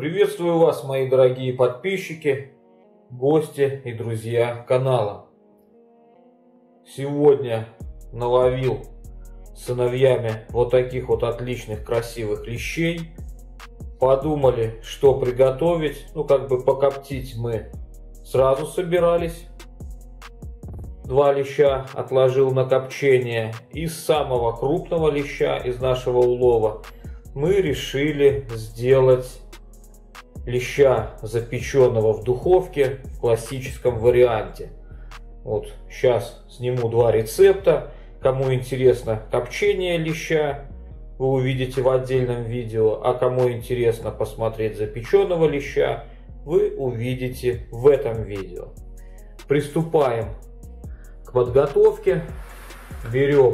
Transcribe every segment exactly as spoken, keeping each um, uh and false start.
Приветствую вас, мои дорогие подписчики, гости и друзья канала. Сегодня наловил с сыновьями вот таких вот отличных красивых лещей. Подумали, что приготовить. Ну, как бы покоптить мы сразу собирались. Два леща отложил на копчение. Из самого крупного леща из нашего улова мы решили сделать леща, запеченного в духовке в классическом варианте. Вот сейчас сниму два рецепта. Кому интересно копчение леща, вы увидите в отдельном видео, а кому интересно посмотреть запеченного леща, вы увидите в этом видео. Приступаем к подготовке. Берем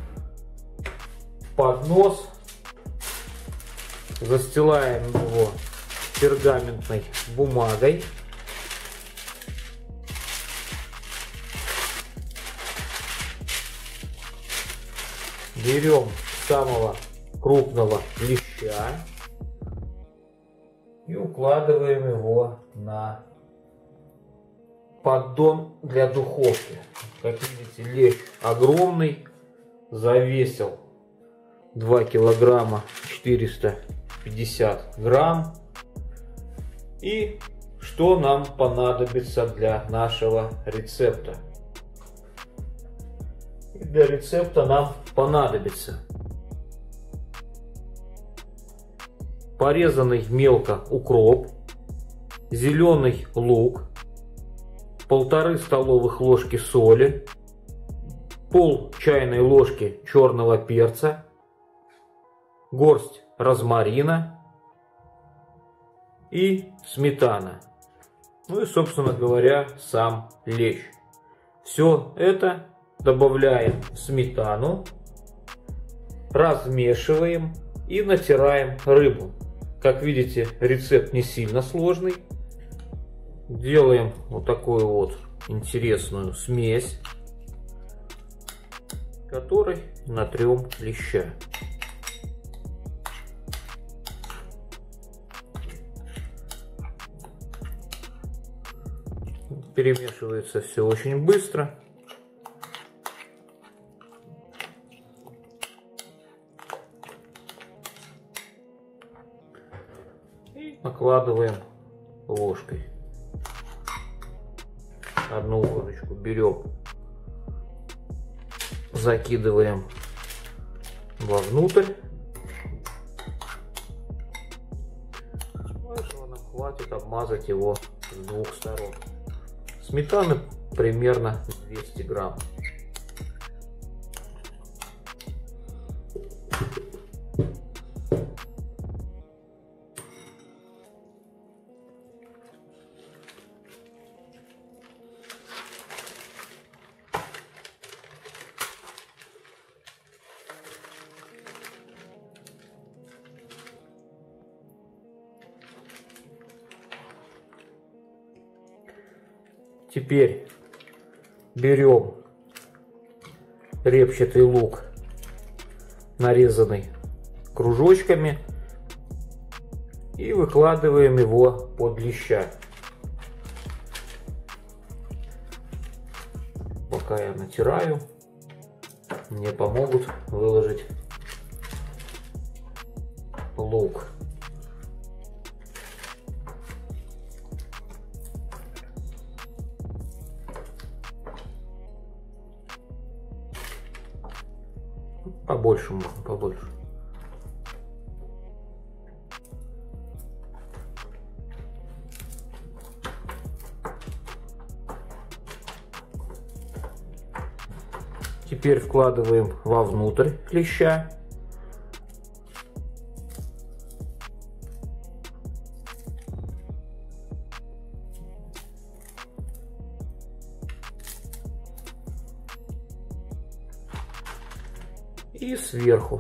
поднос, застилаем его пергаментной бумагой. Берем самого крупного леща и укладываем его на поддон для духовки. Как видите, лещ огромный, завесил два килограмма четыреста пятьдесят грамм. И что нам понадобится для нашего рецепта? И для рецепта нам понадобится порезанный мелко укроп, зеленый лук, полторы столовых ложки соли, пол чайной ложки черного перца, горсть розмарина и сметана. Ну и, собственно говоря, сам лещ. Все это добавляем в сметану, размешиваем и натираем рыбу. Как видите, рецепт не сильно сложный. Делаем вот такую вот интересную смесь, которой натрем леща. Перемешивается все очень быстро. И накладываем ложкой. Одну ложечку берем, закидываем вовнутрь. Этого нам хватит обмазать его с двух сторон. Сметаны примерно двести грамм. Теперь берем репчатый лук, нарезанный кружочками, и выкладываем его под леща. Пока я натираю, мне помогут выложить лук. Побольше можно, побольше. Теперь вкладываем вовнутрь леща. И сверху.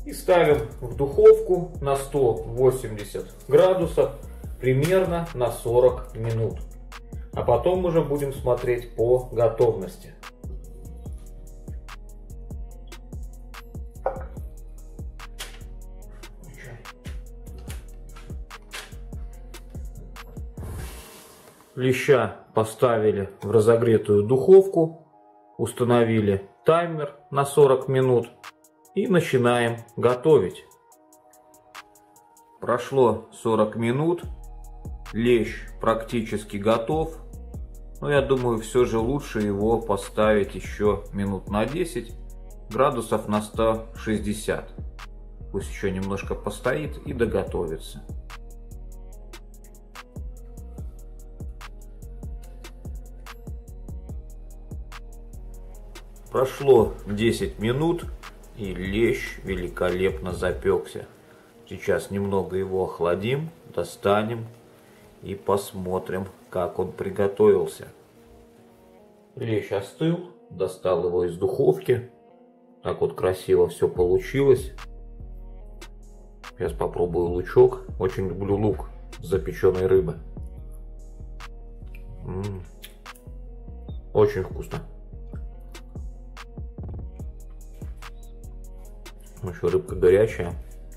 И ставим в духовку на сто восемьдесят градусов примерно на сорок минут. А потом уже будем смотреть по готовности. Леща поставили в разогретую духовку, установили таймер на сорок минут и начинаем готовить. Прошло сорок минут, лещ практически готов, но я думаю, все же лучше его поставить еще минут на десять, градусов на сто шестьдесят. Пусть еще немножко постоит и доготовится. Прошло десять минут, и лещ великолепно запекся. Сейчас немного его охладим, достанем и посмотрим, как он приготовился. Лещ остыл, достал его из духовки. Так вот красиво все получилось. Сейчас попробую лучок. Очень люблю лук с запеченной рыбы. М-м-м. Очень вкусно. Еще рыбка горячая.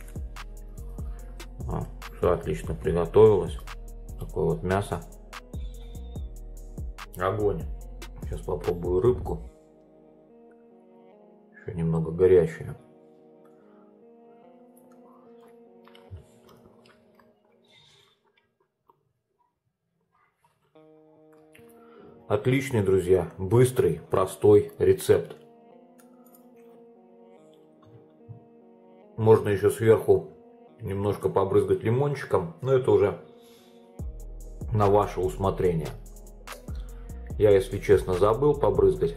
А, все отлично приготовилось. Такое вот мясо. Огонь. Сейчас попробую рыбку. Еще немного горячая. Отличный, друзья. Быстрый, простой рецепт. Можно еще сверху немножко побрызгать лимончиком, но это уже на ваше усмотрение. Я, если честно, забыл побрызгать.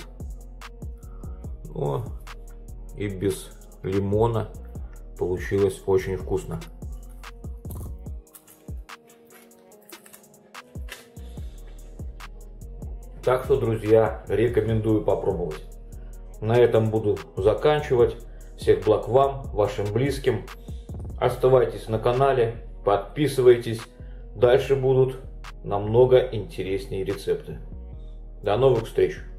Но и без лимона получилось очень вкусно. Так что, друзья, рекомендую попробовать. На этом буду заканчивать. Всех благ вам, вашим близким. Оставайтесь на канале, подписывайтесь. Дальше будут намного интереснее рецепты. До новых встреч!